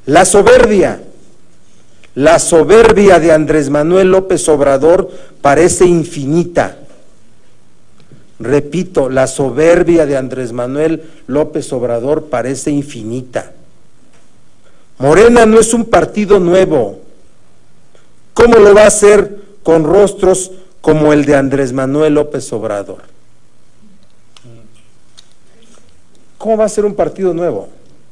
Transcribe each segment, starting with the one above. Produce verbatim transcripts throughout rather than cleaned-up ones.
La soberbia, la soberbia de Andrés Manuel López Obrador parece infinita. Repito, la soberbia de Andrés Manuel López Obrador parece infinita. Morena no es un partido nuevo. ¿Cómo lo va a hacer con rostros como el de Andrés Manuel López Obrador? ¿Cómo va a ser un partido nuevo?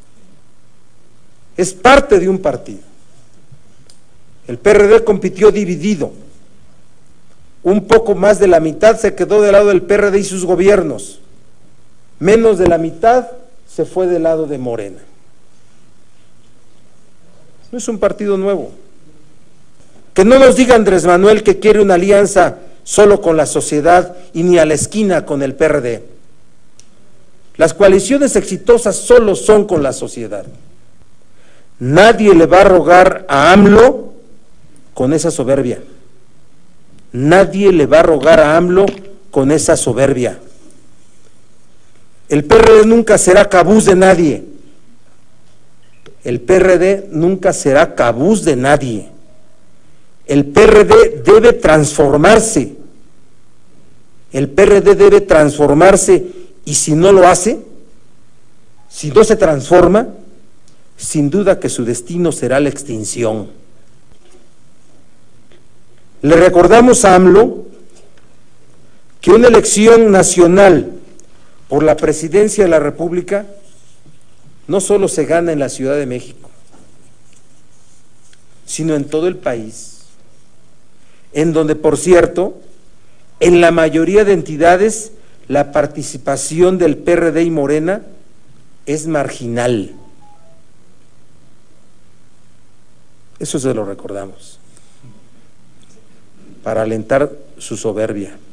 Es parte de un partido. El P R D compitió dividido. Un poco más de la mitad se quedó del lado del P R D y sus gobiernos. Menos de la mitad se fue del lado de Morena. No es un partido nuevo. Que no nos diga Andrés Manuel que quiere una alianza solo con la sociedad y ni a la esquina con el P R D. Las coaliciones exitosas solo son con la sociedad. Nadie le va a rogar a AMLO con esa soberbia. Nadie le va a rogar a AMLO con esa soberbia. El P R D nunca será cabuz de nadie. El P R D nunca será cabuz de nadie. El P R D debe transformarse. El P R D debe transformarse y si no lo hace, si no se transforma, sin duda que su destino será la extinción. Le recordamos a AMLO que una elección nacional por la presidencia de la República no solo se gana en la Ciudad de México, sino en todo el país, en donde, por cierto, en la mayoría de entidades la participación del P R D y Morena es marginal. Eso se lo recordamos, para alentar su soberbia.